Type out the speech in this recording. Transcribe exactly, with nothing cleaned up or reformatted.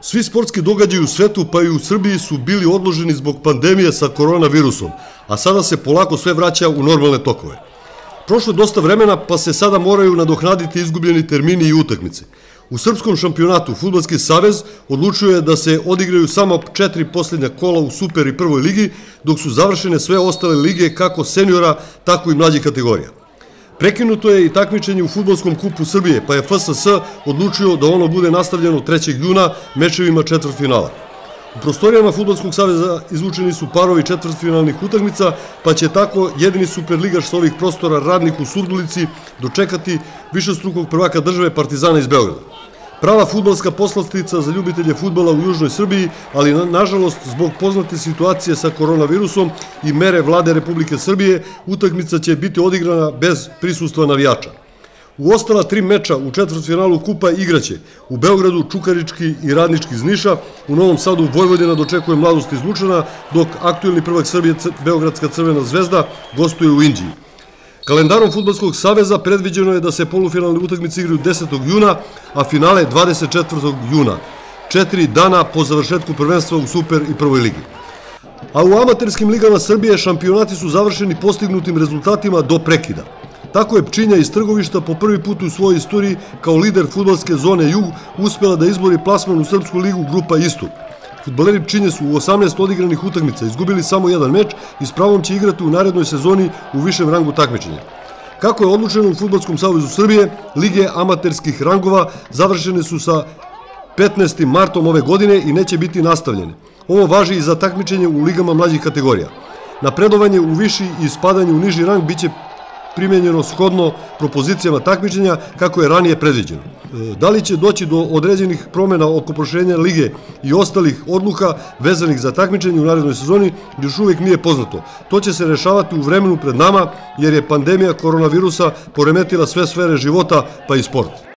Svi sportski događaji u svetu, pa i u Srbiji, su bili odloženi zbog pandemije sa koronavirusom, a sada se polako sve vraća u normalne tokove. Prošlo je dosta vremena, pa se sada moraju nadoknaditi izgubljeni termini i utakmice. U srpskom šampionatu Fudbalski savez odlučio je da se odigraju samo četiri posljednja kola u Super i Prvoj ligi, dok su završene sve ostale lige kako seniora, tako i mlađih kategorija. Prekinuto je i takmičenje u Fudbalskom kupu Srbije, pa je F S S odlučio da ono bude nastavljeno trećeg juna mečevima četvrtfinala. U prostorijama Fudbalskog saveza izvučeni su parovi četvrtfinalnih utakmica, pa će tako jedini superligaš sa ovih prostora, Radnik u Surdulici, dočekati višestrukog prvaka države Partizana iz Beograda. Prava fudbalska poslastica za ljubitelje fudbala u južnoj Srbiji, ali nažalost zbog poznate situacije sa koronavirusom i mere vlade Republike Srbije, utakmica će biti odigrana bez prisustva navijača. U ostala tri meča u četvrtfinalu kupa igraće u Beogradu Čukarički i Radnički iz Niša, u Novom Sadu Vojvodina dočekuje Mladost iz Lučana, dok aktuelni prvak Srbije Beogradska Crvena zvezda gostuje u Inđiji. Kalendarom Fudbalskog saveza predviđeno je da se polufinalne utakmice igraju desetog juna, a finale dvadeset četvrtog juna, četiri dana po završetku prvenstva u Super i Prvoj ligi. A u amaterskim ligama Srbije šampionati su završeni postignutim rezultatima do prekida. Tako je Pčinja iz Trgovišta po prvi put u svojoj istoriji kao lider fudbalske zone Jug uspela da izbori plasman u Srpsku ligu grupa Istok. Fudbaleri Pčinje su u osamnaest odigranih utakmica izgubili samo jedan meč i s pravom će igrati u narednoj sezoni u višem rangu takmičenja. Kako je odlučeno u Fudbalskom savezu Srbije, lige amaterskih rangova završene su sa petnaestim martom ove godine i neće biti nastavljene. Ovo važi i za takmičenje u ligama mlađih kategorija. Napredovanje u viši i spadanje u niži rang biće primjenjeno shodno propozicijama takmičenja kako je ranije predviđeno. Da li će doći do određenih promjena oko proširenja lige i ostalih odluka vezanih za takmičenje u narednoj sezoni još uvijek nije poznato. To će se rešavati u vremenu pred nama jer je pandemija koronavirusa poremetila sve sfere života pa i sport.